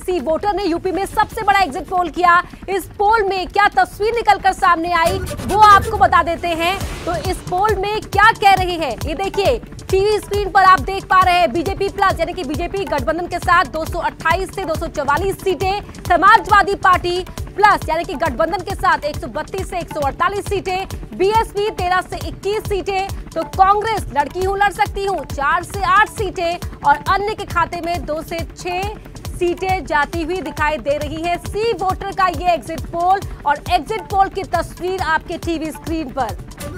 सी voter ने UP में सबसे बड़ा एग्जिट पोल किया। इस पोल में क्या तस्वीर निकलकर सामने आई वो आपको बता देते हैं। तो इस पोल में क्या कह रही है ये देखिए, टीवी स्क्रीन पर आप देख पा रहे हैं बीजेपी प्लस यानी कि बीजेपी गठबंधन के साथ 228 से 244 सीटें, समाजवादी पार्टी प्लस यानी कि गठबंधन के साथ 132 से 148 सीटें, बीएसपी 13 से 21 सीटें, तो कांग्रेस लड़की हूं लड़ सकती हूं 4 से 8 सीटें और अन्य के खाते में 2 से 6 सीटें जाती हुई दिखाई दे रही है। सी वोटर का ये एग्जिट पोल और एग्जिट पोल की तस्वीर आपके टीवी स्क्रीन पर।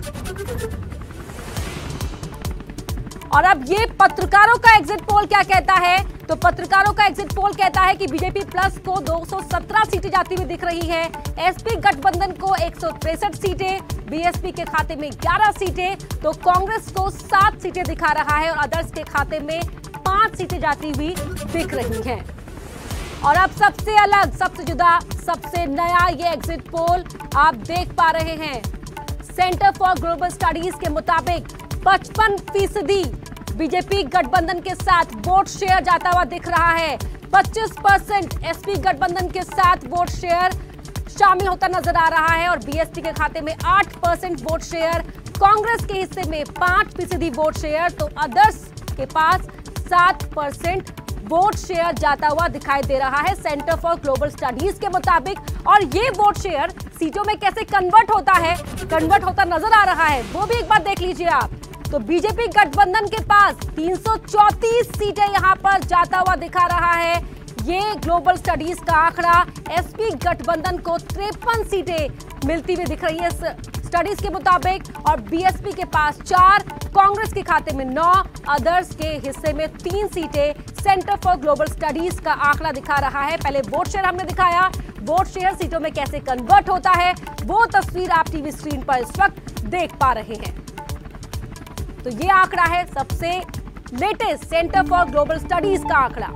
और अब ये पत्रकारों का एग्जिट पोल क्या कहता है, तो पत्रकारों का एग्जिट पोल कहता है कि बीजेपी प्लस को 217 सीटें जाती हुई दिख रही है, एसपी गठबंधन को 163 सीटें, बीएसपी के खाते में 11 सीटें, तो कांग्रेस को 7 सीटें दिखा रहा है और अदर्स के खाते में 5 सीटें जाती हुई दिख रही हैं। और अब सबसे अलग, सबसे जुदा, सबसे नया ये एग्जिट पोल आप देख पा रहे हैं। सेंटर फॉर ग्लोबल स्टडीज के मुताबिक 55% बीजेपी गठबंधन के साथ वोट शेयर जाता हुआ दिख रहा है। 25% एसपी गठबंधन के साथ वोट शेयर शामिल होता नजर आ रहा है और बीएसपी के खाते में 8% वोट शेयर, कांग्रेस के हिस्से में 5% वोट शेयर, तो अदर्स के पास 7% वोट शेयर जाता हुआ दिखाई दे रहा है सेंटर फॉर ग्लोबल स्टडीज के मुताबिक। और ये वोट शेयर सीटों में कैसे कन्वर्ट होता नजर आ रहा है वो भी एक बार देख लीजिए आप। तो बीजेपी गठबंधन के पास 334 सीटें यहां पर जाता हुआ दिखा रहा है ये ग्लोबल स्टडीज का आंकड़ा। एसपी गठबंधन को 53 सीटें मिलती हुई दिख रही है स्टडीज के मुताबिक और बीएसपी के पास 4, कांग्रेस के खाते में 9, अदर्स के हिस्से में 3 सीटें। सेंटर फॉर ग्लोबल स्टडीज का आंकड़ा दिखा रहा है। पहले वोट शेयर हमने दिखाया, वोट शेयर सीटों में कैसे कन्वर्ट होता है वो तस्वीर आप टीवी स्क्रीन पर इस वक्त देख पा रहे हैं। तो ये आंकड़ा है सबसे latest centre for global studies का आंकड़ा।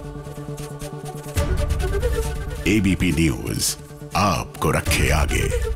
एबीपी न्यूज आपको रखे आगे।